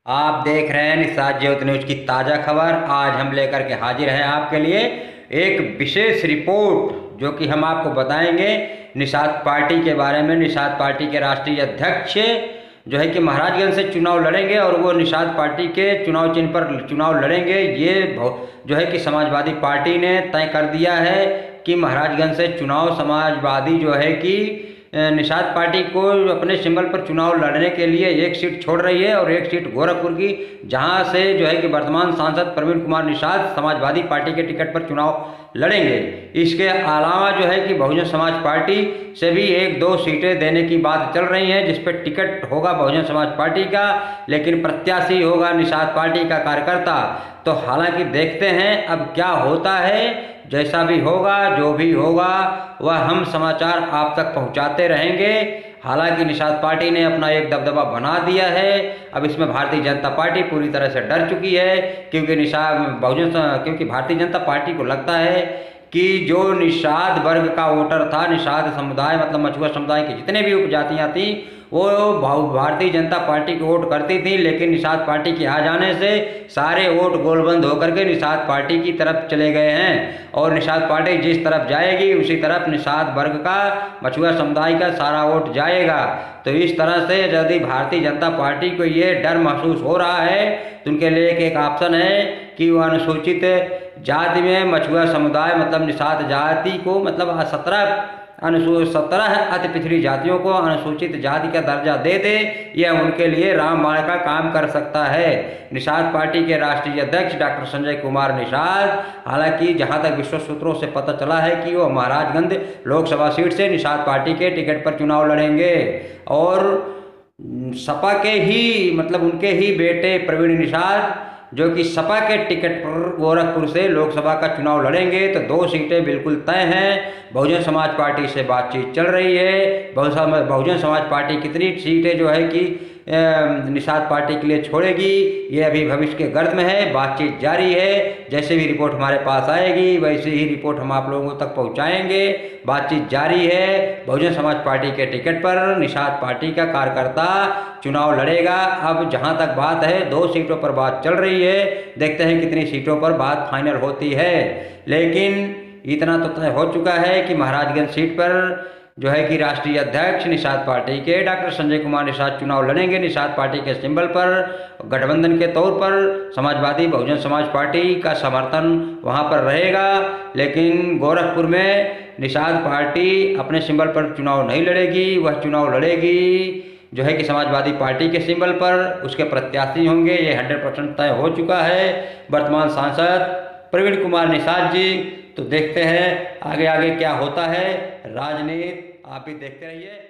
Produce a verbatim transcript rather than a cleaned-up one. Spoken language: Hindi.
आप देख रहे हैं निषाद ज्योति न्यूज की ताज़ा खबर। आज हम लेकर के हाजिर हैं आपके लिए एक विशेष रिपोर्ट, जो कि हम आपको बताएंगे निषाद पार्टी के बारे में। निषाद पार्टी के राष्ट्रीय अध्यक्ष जो है कि महाराजगंज से चुनाव लड़ेंगे और वो निषाद पार्टी के चुनाव चिन्ह पर चुनाव लड़ेंगे। ये जो है कि समाजवादी पार्टी ने तय कर दिया है कि महाराजगंज से चुनाव समाजवादी जो है कि निषाद पार्टी को अपने सिंबल पर चुनाव लड़ने के लिए एक सीट छोड़ रही है और एक सीट गोरखपुर की, जहां से जो है कि वर्तमान सांसद प्रवीण कुमार निषाद समाजवादी पार्टी के टिकट पर चुनाव लड़ेंगे। इसके अलावा जो है कि बहुजन समाज पार्टी से भी एक दो सीटें देने की बात चल रही है, जिस पर टिकट होगा बहुजन समाज पार्टी का, लेकिन प्रत्याशी होगा निषाद पार्टी का कार्यकर्ता। तो हालांकि देखते हैं अब क्या होता है। जैसा भी होगा, जो भी होगा, वह हम समाचार आप तक पहुंचाते रहेंगे। हालांकि निषाद पार्टी ने अपना एक दबदबा बना दिया है। अब इसमें भारतीय जनता पार्टी पूरी तरह से डर चुकी है, क्योंकि निषाद बहुजन क्योंकि भारतीय जनता पार्टी को लगता है कि जो निषाद वर्ग का वोटर था, निषाद समुदाय मतलब मछुआ समुदाय की जितने भी उपजातियां थी, वो भारतीय जनता पार्टी को वोट करती थी, लेकिन निषाद पार्टी के आ जाने से सारे वोट गोलबंद होकर के निषाद पार्टी की तरफ चले गए हैं। और निषाद पार्टी जिस तरफ जाएगी उसी तरफ निषाद वर्ग का, मछुआ समुदाय का सारा वोट जाएगा। तो इस तरह से यदि भारतीय जनता पार्टी को ये डर महसूस हो रहा है तो उनके लिए एक ऑप्शन है कि वो अनुसूचित जाति में मछुआ समुदाय मतलब निषाद जाति को मतलब सत्रह अनुसूचित सत्रह अति पिछड़ी जातियों को अनुसूचित जाति का दर्जा दे दे। यह उनके लिए रामबाण का काम कर सकता है। निषाद पार्टी के राष्ट्रीय अध्यक्ष डॉक्टर संजय कुमार निषाद, हालांकि जहां तक विश्वस्त सूत्रों से पता चला है कि वो महाराजगंज लोकसभा सीट से निषाद पार्टी के टिकट पर चुनाव लड़ेंगे और सपा के ही मतलब उनके ही बेटे प्रवीण निषाद जो कि सपा के टिकट पर गोरखपुर से लोकसभा का चुनाव लड़ेंगे। तो दो सीटें बिल्कुल तय हैं। बहुजन समाज पार्टी से बातचीत चल रही है। बहुजन समाज पार्टी कितनी सीटें जो है कि निषाद पार्टी के लिए छोड़ेगी, ये अभी भविष्य के गर्द में है। बातचीत जारी है। जैसे भी रिपोर्ट हमारे पास आएगी वैसे ही रिपोर्ट हम आप लोगों तक पहुंचाएंगे। बातचीत जारी है। बहुजन समाज पार्टी के टिकट पर निषाद पार्टी का कार्यकर्ता चुनाव लड़ेगा। अब जहां तक बात है, दो सीटों पर बात चल रही है। देखते हैं कितनी सीटों पर बात फाइनल होती है। लेकिन इतना तो तय हो चुका है कि महाराजगंज सीट पर जो है कि राष्ट्रीय अध्यक्ष निषाद पार्टी के डॉक्टर संजय कुमार निषाद चुनाव लड़ेंगे। निषाद पार्टी के सिंबल पर गठबंधन के तौर पर समाजवादी बहुजन समाज पार्टी का समर्थन वहां पर रहेगा, लेकिन गोरखपुर में निषाद पार्टी अपने सिंबल पर चुनाव नहीं लड़ेगी। वह चुनाव लड़ेगी जो है कि समाजवादी पार्टी के सिंबल पर। उसके प्रत्याशी होंगे, ये हंड्रेड परसेंट तय हो चुका है, वर्तमान सांसद प्रवीण कुमार निषाद जी। तो देखते हैं आगे आगे क्या होता है। राजनीति आप भी देखते रहिए।